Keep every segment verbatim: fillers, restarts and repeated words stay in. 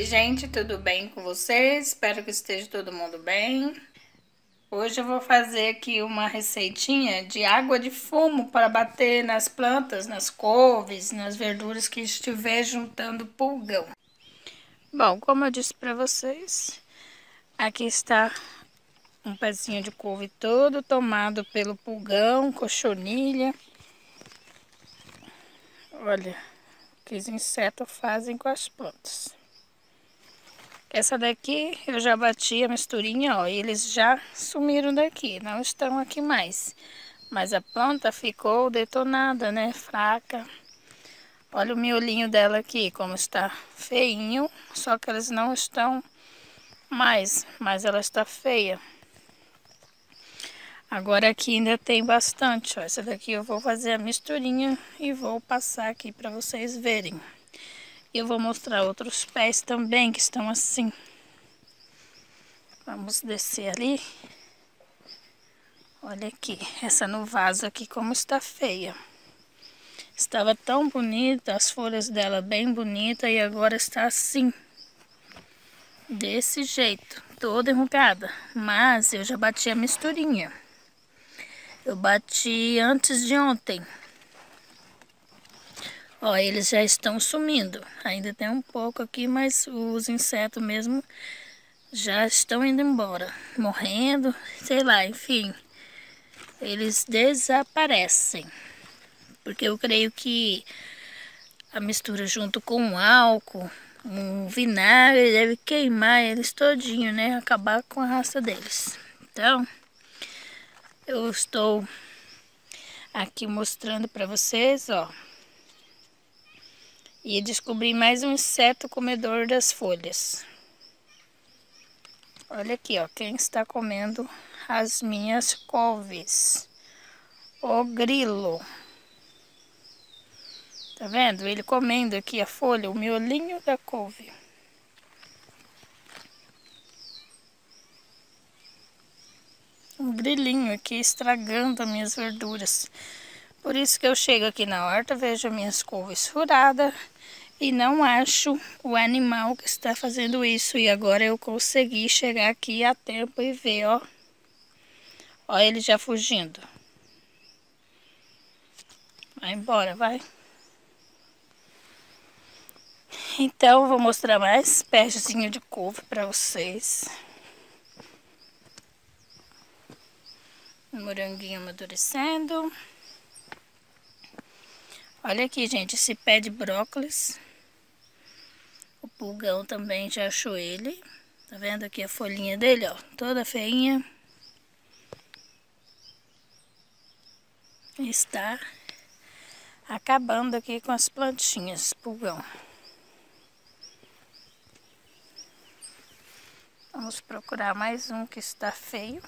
Oi gente, tudo bem com vocês? Espero que esteja todo mundo bem. Hoje eu vou fazer aqui uma receitinha de água de fumo para bater nas plantas, nas couves, nas verduras que estiver juntando pulgão. Bom, como eu disse para vocês, aqui está um pezinho de couve todo tomado pelo pulgão, cochonilha. Olha o que os insetos fazem com as plantas. Essa daqui eu já bati a misturinha, ó, e eles já sumiram daqui, não estão aqui mais. Mas a planta ficou detonada, né, fraca. Olha o miolinho dela aqui, como está feinho, só que eles não estão mais, mas ela está feia. Agora aqui ainda tem bastante, ó, essa daqui eu vou fazer a misturinha e vou passar aqui para vocês verem. Eu vou mostrar outros pés também que estão assim. Vamos descer ali. Olha aqui, essa no vaso aqui como está feia. Estava tão bonita, as folhas dela bem bonita e agora está assim. Desse jeito, toda enrugada. Mas eu já bati a misturinha. Eu bati antes de ontem. Ó, eles já estão sumindo. Ainda tem um pouco aqui, mas os insetos mesmo já estão indo embora. Morrendo, sei lá, enfim. Eles desaparecem. Porque eu creio que a mistura junto com o álcool, um vinagre, deve queimar eles todinho, né? Acabar com a raça deles. Então, eu estou aqui mostrando para vocês, ó. E descobri mais um inseto comedor das folhas. Olha aqui, ó, quem está comendo as minhas couves. O grilo. Tá vendo? Ele comendo aqui a folha, o miolinho da couve. Um grilinho aqui estragando as minhas verduras. Por isso que eu chego aqui na horta, vejo minhas couves furadas e não acho o animal que está fazendo isso. E agora eu consegui chegar aqui a tempo e ver, ó. Ó ele já fugindo. Vai embora, vai. Então, vou mostrar mais pezinho de couve para vocês. Moranguinho amadurecendo. Olha aqui, gente, esse pé de brócolis. O pulgão também já achou ele. Tá vendo aqui a folhinha dele, ó, toda feinha. Está acabando aqui com as plantinhas, pulgão. Vamos procurar mais um que está feio.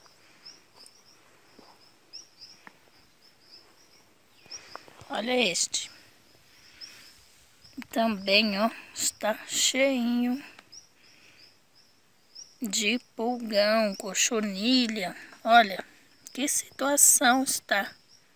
Olha este. Também, ó, está cheinho de pulgão, cochonilha. Olha, que situação está.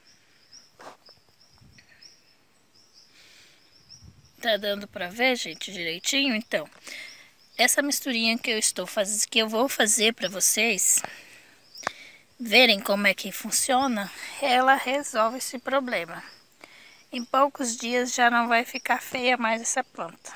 Tá dando para ver, gente, direitinho? Então, essa misturinha que eu estou fazendo, que eu vou fazer para vocês verem como é que funciona, ela resolve esse problema. Em poucos dias já não vai ficar feia mais essa planta.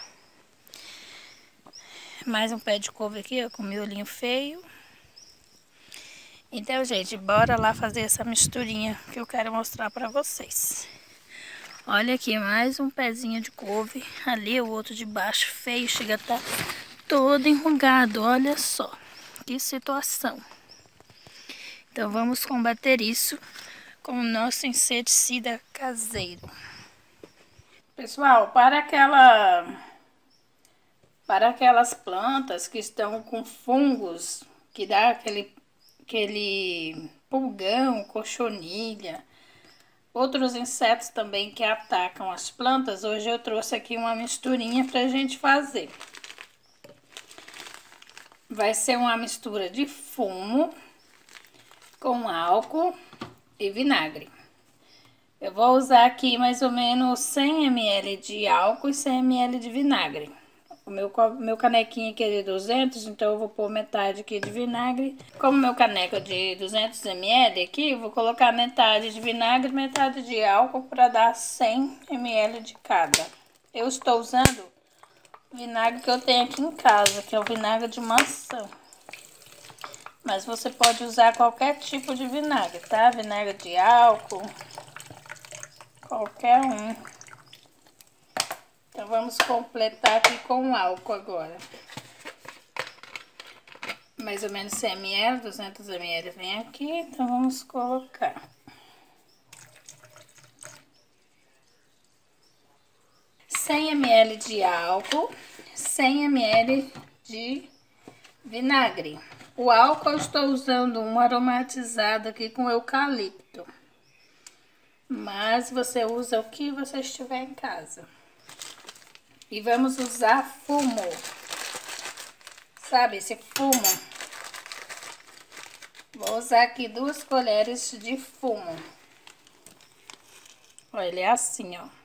Mais um pé de couve aqui, ó, com miolinho feio. Então, gente, bora lá fazer essa misturinha que eu quero mostrar pra vocês. Olha aqui, mais um pezinho de couve. Ali o outro de baixo, feio, chega a estar todo enrugado. Olha só, que situação. Então, vamos combater isso com o nosso inseticida caseiro. Pessoal, para aquela para aquelas plantas que estão com fungos, que dá aquele aquele pulgão, cochonilha, outros insetos também que atacam as plantas, hoje eu trouxe aqui uma misturinha pra gente fazer. Vai ser uma mistura de fumo com álcool e vinagre. Eu vou usar aqui mais ou menos cem mililitros de álcool e cem mililitros de vinagre. O meu, meu canequinho aqui é de duzentos, então eu vou pôr metade aqui de vinagre. Como meu caneco é de duzentos mililitros aqui, eu vou colocar metade de vinagre e metade de álcool para dar cem mililitros de cada. Eu estou usando o vinagre que eu tenho aqui em casa, que é o vinagre de maçã. Mas você pode usar qualquer tipo de vinagre, tá? Vinagre de álcool, qualquer um. Então vamos completar aqui com o álcool agora. Mais ou menos cem mililitros, duzentos mililitros vem aqui, então vamos colocar. cem mililitros de álcool, cem mililitros de vinagre. O álcool eu estou usando um aromatizado aqui com eucalipto. Mas você usa o que você estiver em casa. E vamos usar fumo. Sabe esse fumo? Vou usar aqui duas colheres de fumo. Olha, ele é assim, ó.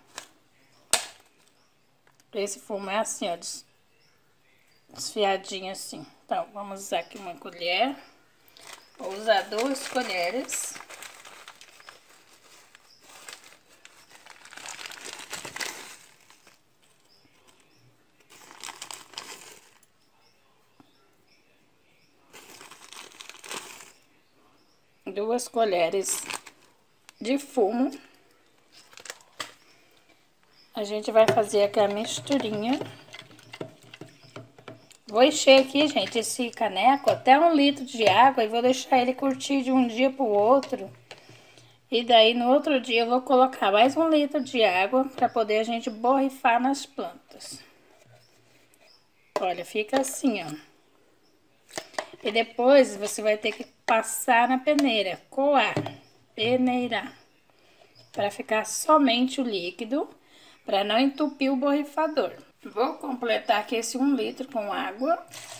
Esse fumo é assim, ó, desfiadinho assim. Então, vamos usar aqui uma colher. Vou usar duas colheres. Duas colheres de fumo. A gente vai fazer aqui a misturinha. Vou encher aqui, gente, esse caneco até um litro de água e vou deixar ele curtir de um dia pro outro. E daí no outro dia eu vou colocar mais um litro de água para poder a gente borrifar nas plantas. Olha, fica assim, ó. E depois você vai ter que passar na peneira, coar, peneirar, para ficar somente o líquido, para não entupir o borrifador. Vou completar aqui esse um litro com água.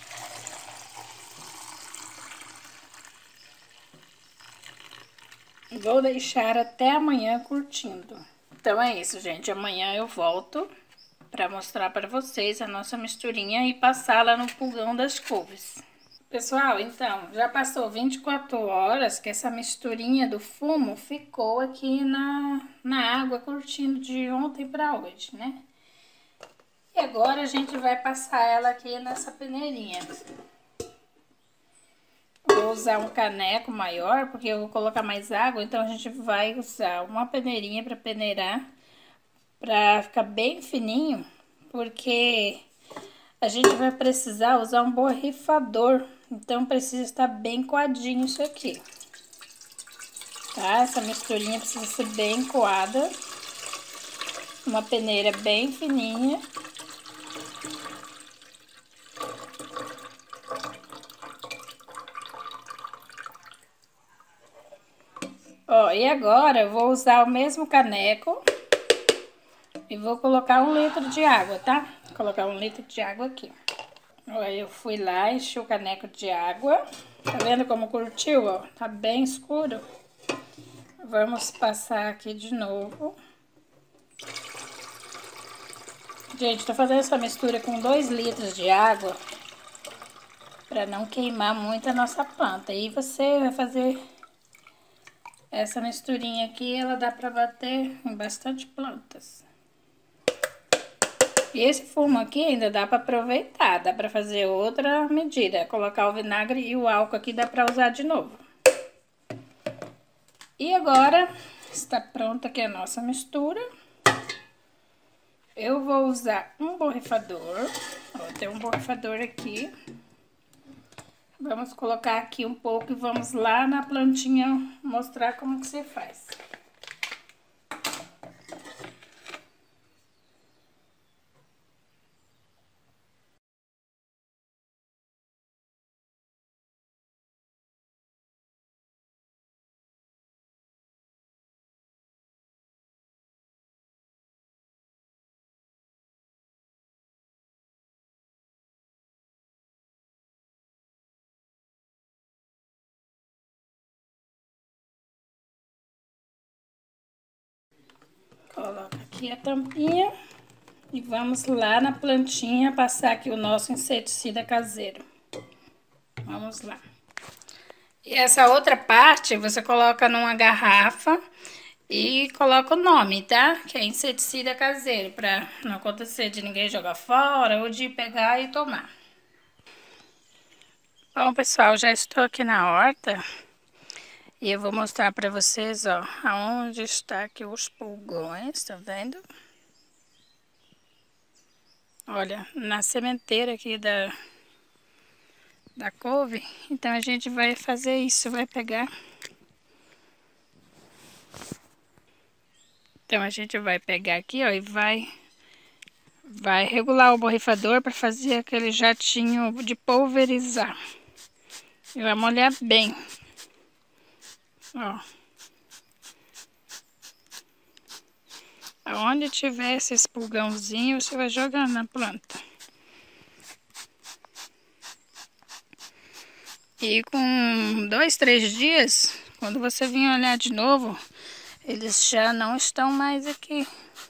Vou deixar até amanhã curtindo. Então é isso, gente. Amanhã eu volto para mostrar para vocês a nossa misturinha e passá-la no fogão das couves. Pessoal, então, já passou vinte e quatro horas que essa misturinha do fumo ficou aqui na, na água curtindo de ontem para hoje, né? E agora a gente vai passar ela aqui nessa peneirinha. Vou usar um caneco maior, porque eu vou colocar mais água, então a gente vai usar uma peneirinha para peneirar, para ficar bem fininho, porque a gente vai precisar usar um borrifador, então precisa estar bem coadinho isso aqui, tá? Essa misturinha precisa ser bem coada, uma peneira bem fininha. Ó, e agora eu vou usar o mesmo caneco e vou colocar um litro de água, tá? Vou colocar um litro de água aqui. Ó, eu fui lá, enchi o caneco de água. Tá vendo como curtiu, ó? Tá bem escuro. Vamos passar aqui de novo. Gente, tô fazendo essa mistura com dois litros de água para não queimar muito a nossa planta. E você vai fazer essa misturinha aqui, ela dá para bater em bastante plantas. E esse fumo aqui ainda dá para aproveitar, dá para fazer outra medida. Colocar o vinagre e o álcool aqui dá para usar de novo. E agora está pronta aqui a nossa mistura. Eu vou usar um borrifador. Ó, tem um borrifador aqui. Vamos colocar aqui um pouco e vamos lá na plantinha mostrar como que você faz. Coloca aqui a tampinha. E vamos lá na plantinha passar aqui o nosso inseticida caseiro. Vamos lá. E essa outra parte você coloca numa garrafa e coloca o nome, tá? Que é inseticida caseiro, para não acontecer de ninguém jogar fora ou de pegar e tomar. Bom, pessoal, já estou aqui na horta e eu vou mostrar para vocês, ó, aonde está aqui os pulgões, tá vendo? Olha, na sementeira aqui da, da couve. Então a gente vai fazer isso, vai pegar. Então a gente vai pegar aqui, ó, e vai, vai regular o borrifador para fazer aquele jatinho de pulverizar. E vai molhar bem. Ó. Aonde tiver esses pulgãozinhos, você vai jogar na planta. E com dois, três dias, quando você vir olhar de novo, eles já não estão mais aqui.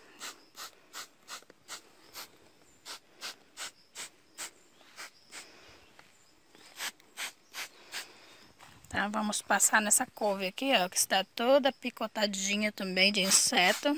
Tá, vamos passar nessa couve aqui, ó, que está toda picotadinha também de inseto.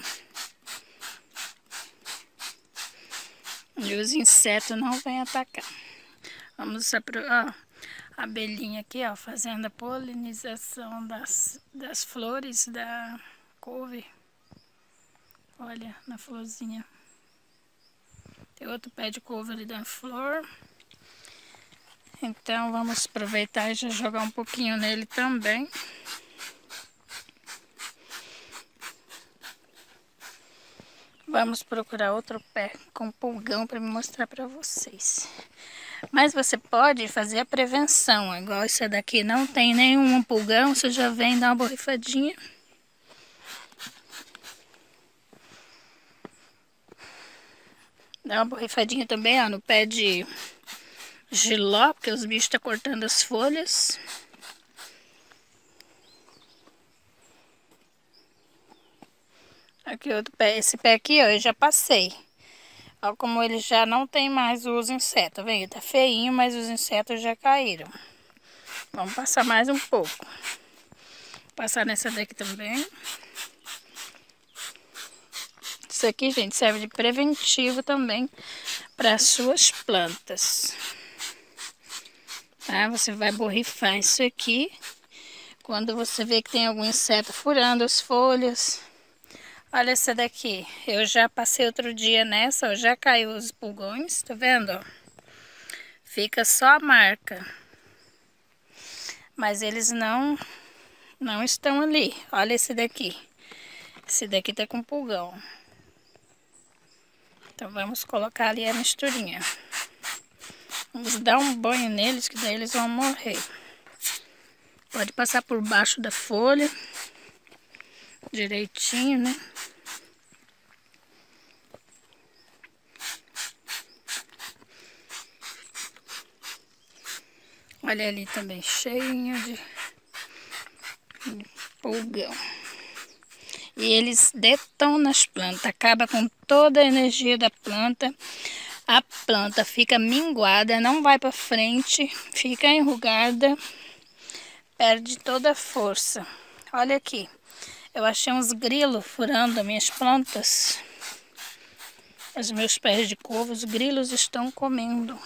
E os insetos não vêm atacar. Vamos ó, a abelhinha aqui, ó, fazendo a polinização das, das flores da couve. Olha, na florzinha. Tem outro pé de couve ali da flor. Então vamos aproveitar e já jogar um pouquinho nele também. Vamos procurar outro pé com pulgão para me mostrar para vocês. Mas você pode fazer a prevenção. Igual esse daqui não tem nenhum pulgão, você já vem dar uma borrifadinha. Dá uma borrifadinha também, ó, no pé de giló, porque os bichos estão cortando as folhas. Aqui outro pé, esse pé aqui, ó, eu já passei. Olha como ele já não tem mais os insetos, tá vendo? Tá feinho, mas os insetos já caíram. Vamos passar mais um pouco. Passar nessa daqui também. Isso aqui, gente, serve de preventivo também para as suas plantas. Tá? Você vai borrifar isso aqui quando você vê que tem algum inseto furando as folhas. Olha essa daqui, eu já passei outro dia nessa, ó, já caiu os pulgões, tá vendo? Ó? Fica só a marca. Mas eles não, não estão ali. Olha esse daqui. Esse daqui tá com pulgão. Então vamos colocar ali a misturinha. Vamos dar um banho neles, que daí eles vão morrer. Pode passar por baixo da folha. Direitinho, né? Olha ali também, cheinho de, de pulgão. E eles detonam as plantas, acaba com toda a energia da planta. A planta fica minguada, não vai para frente, fica enrugada, perde toda a força. Olha aqui, eu achei uns grilos furando as minhas plantas. Os meus pés de couve, os grilos estão comendo.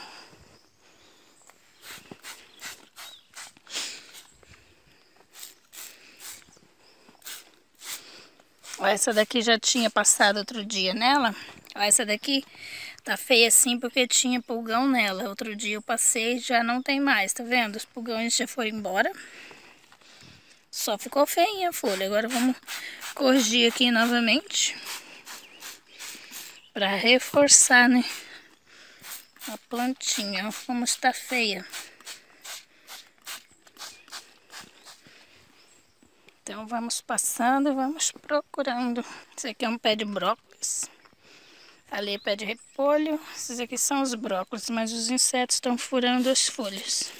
Essa daqui já tinha passado outro dia nela. Essa daqui tá feia assim porque tinha pulgão nela. Outro dia eu passei e já não tem mais, tá vendo? Os pulgões já foram embora. Só ficou feinha a folha. Agora vamos corrigir aqui novamente. Pra reforçar, né? A plantinha, ó, como está feia. Então vamos passando e vamos procurando. Esse aqui é um pé de brócolis. Ali é pé de repolho. Esses aqui são os brócolis, mas os insetos estão furando as folhas.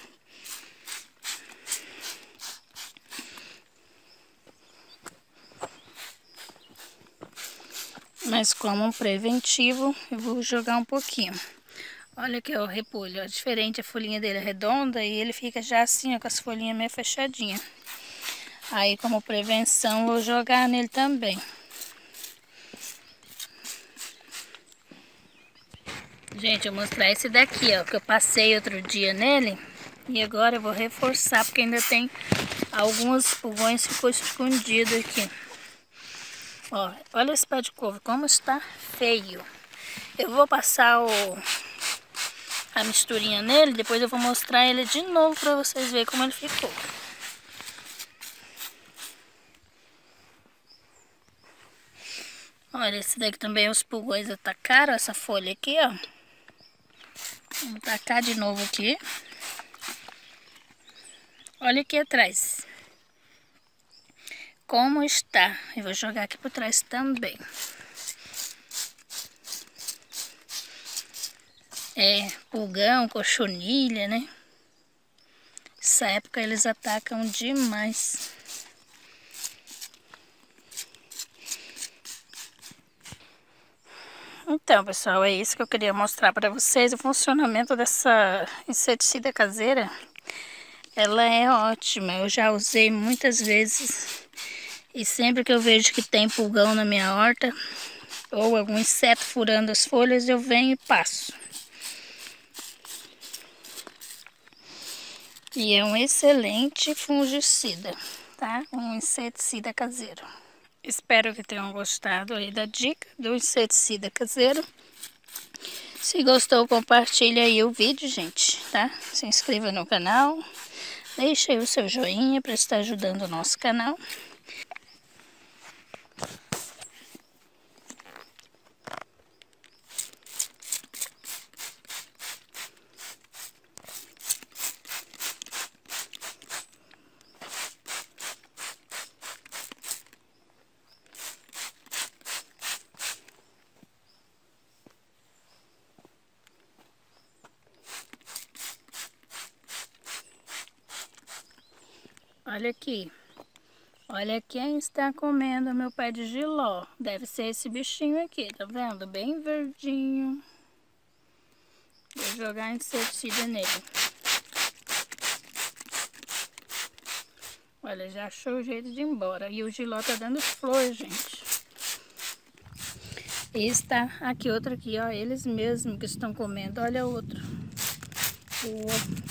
Mas como um preventivo, eu vou jogar um pouquinho. Olha aqui, ó, o repolho, ó, diferente, a folhinha dele é redonda e ele fica já assim, ó, com as folhinhas meio fechadinhas. Aí, como prevenção, vou jogar nele também. Gente, eu vou mostrar esse daqui, ó, que eu passei outro dia nele. E agora eu vou reforçar, porque ainda tem alguns pulgões que ficou escondido aqui. Ó, olha esse pé de couve, como está feio. Eu vou passar o... a misturinha nele, depois eu vou mostrar ele de novo para vocês verem como ele ficou. Olha, esse daqui também os pulgões atacaram essa folha aqui, ó. Vamos tacar de novo aqui. Olha aqui atrás. Como está. Eu vou jogar aqui por trás também. É, pulgão, cochonilha, né? Essa época eles atacam demais. Então, pessoal, é isso que eu queria mostrar para vocês. O funcionamento dessa inseticida caseira, ela é ótima. Eu já usei muitas vezes. E sempre que eu vejo que tem pulgão na minha horta, ou algum inseto furando as folhas, eu venho e passo. E é um excelente fungicida, tá? Um inseticida caseiro. Espero que tenham gostado aí da dica do inseticida caseiro. Se gostou, compartilha aí o vídeo, gente, tá? Se inscreva no canal, deixe aí o seu joinha para estar ajudando o nosso canal. Olha aqui. Olha quem está comendo meu pé de jiló. Deve ser esse bichinho aqui, tá vendo? Bem verdinho. Vou jogar inseticida nele. Olha, já achou o jeito de ir embora. E o jiló tá dando flor, gente. Esse tá aqui, outro aqui, ó. Eles mesmos que estão comendo. Olha outro. O...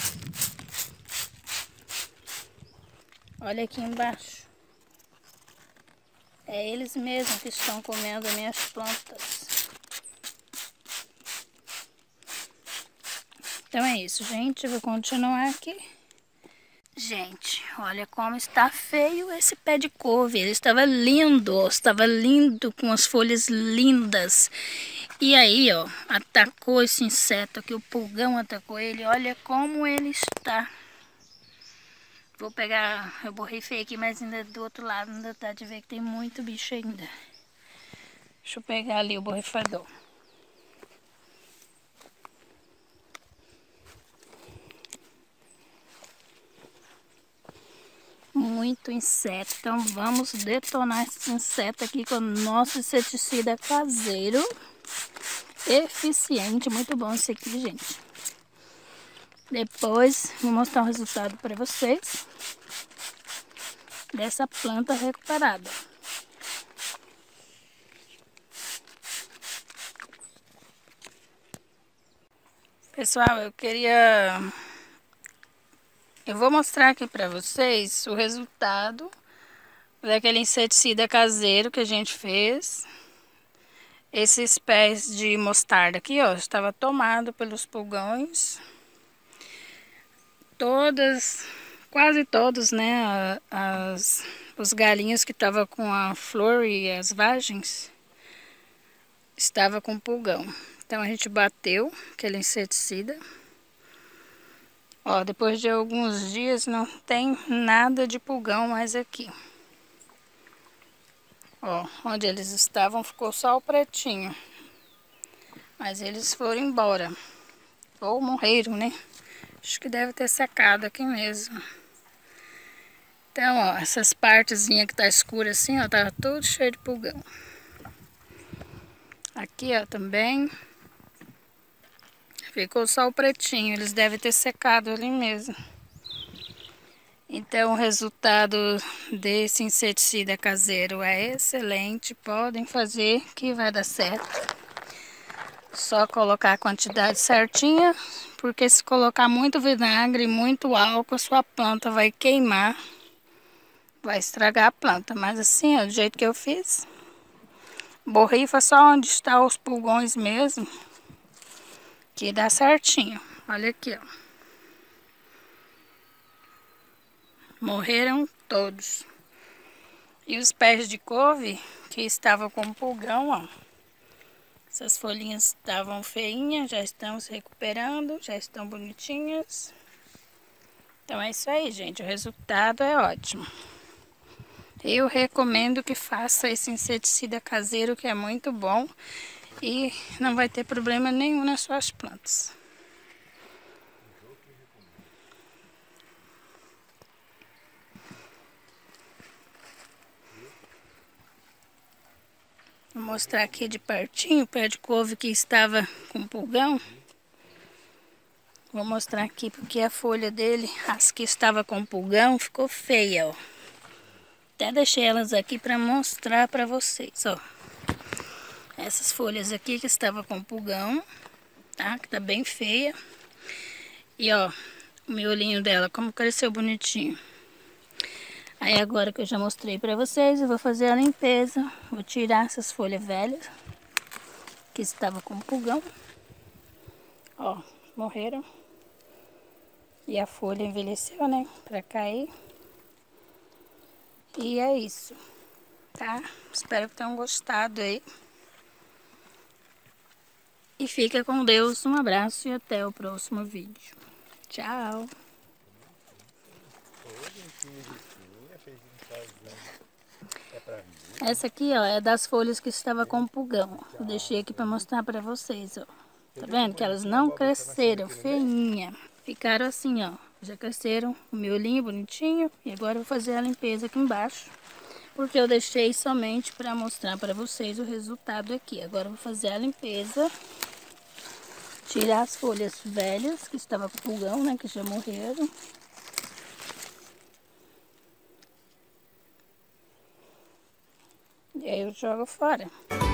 Olha aqui embaixo. É eles mesmos que estão comendo minhas plantas. Então é isso, gente. Eu vou continuar aqui. Gente, olha como está feio esse pé de couve. Ele estava lindo, ó. Estava lindo, com as folhas lindas. E aí, ó, atacou esse inseto aqui. O pulgão atacou ele. Olha como ele está. Vou pegar, eu borrifei aqui, mas ainda do outro lado ainda dá de ver que tem muito bicho ainda. Deixa eu pegar ali o borrifador. Muito inseto, então vamos detonar esse inseto aqui com o nosso inseticida caseiro. Eficiente, muito bom esse aqui, gente. Depois vou mostrar o resultado para vocês dessa planta recuperada. Pessoal, eu queria... Eu vou mostrar aqui para vocês o resultado daquele inseticida caseiro que a gente fez. Esses pés de mostarda aqui, ó, estava tomado pelos pulgões. Todas, quase todos, né, as, os galinhos que estavam com a flor e as vagens, estava com pulgão. Então a gente bateu aquele inseticida. Ó, depois de alguns dias não tem nada de pulgão mais aqui. Ó, onde eles estavam ficou só o pretinho. Mas eles foram embora. Ou morreram, né? Acho que deve ter secado aqui mesmo. Então, ó, essas partezinhas que tá escuras assim, ó, tava tudo cheio de pulgão. Então, ó, essas partezinhas que tá escura assim, ó, tava tudo cheio de pulgão. Então, ó, essas partezinhas que tá escura assim, ó, tava tudo cheio de pulgão. Então, ó, essas partezinhas que tá escura assim, ó, tava tudo cheio de pulgão. Aqui, ó, também. Ficou só o pretinho, eles devem ter secado ali mesmo. Então, o resultado desse inseticida caseiro é excelente. Podem fazer que vai dar certo. Só colocar a quantidade certinha, porque se colocar muito vinagre e muito álcool, a sua planta vai queimar. Vai estragar a planta. Mas assim, ó, do jeito que eu fiz. Borrifa só onde está os pulgões mesmo, que dá certinho. Olha aqui, ó. Morreram todos. E os pés de couve que estavam com pulgão, ó. Essas folhinhas estavam feinhas, já estão se recuperando, já estão bonitinhas. Então é isso aí, gente. O resultado é ótimo. Eu recomendo que faça esse inseticida caseiro, que é muito bom. E não vai ter problema nenhum nas suas plantas. Vou mostrar aqui de pertinho o pé de couve que estava com pulgão. Vou mostrar aqui porque a folha dele, as que estava com pulgão, ficou feia, ó. Até deixei elas aqui para mostrar para vocês, ó. Essas folhas aqui que estava com pulgão, tá? Que tá bem feia. E ó, o miolinho dela, como cresceu bonitinho. Aí agora que eu já mostrei para vocês, eu vou fazer a limpeza. Vou tirar essas folhas velhas que estava com pulgão. Ó, morreram. E a folha envelheceu, né? Pra cair. E é isso, tá? Espero que tenham gostado aí. E fica com Deus. Um abraço e até o próximo vídeo. Tchau! Essa aqui, ó, é das folhas que estava com pulgão. Eu deixei aqui para mostrar para vocês, ó. Tá vendo que elas não cresceram, feinha. Ficaram assim, ó. Já cresceram o miolinho bonitinho. E agora eu vou fazer a limpeza aqui embaixo. Porque eu deixei somente para mostrar para vocês o resultado aqui. Agora eu vou fazer a limpeza. Tirar as folhas velhas que estavam com pulgão, né? Que já morreram. E aí eu jogo fora.